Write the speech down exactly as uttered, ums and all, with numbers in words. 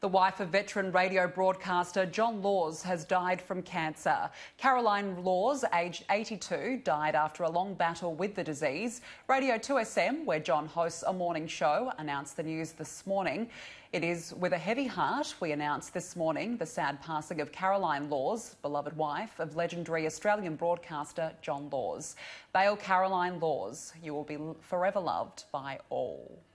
The wife of veteran radio broadcaster John Laws has died from cancer. Caroline Laws, aged eighty-two, died after a long battle with the disease. Radio two S M, where John hosts a morning show, announced the news this morning. It is with a heavy heart we announce this morning the sad passing of Caroline Laws, beloved wife of legendary Australian broadcaster John Laws. Bail Caroline Laws. You will be forever loved by all.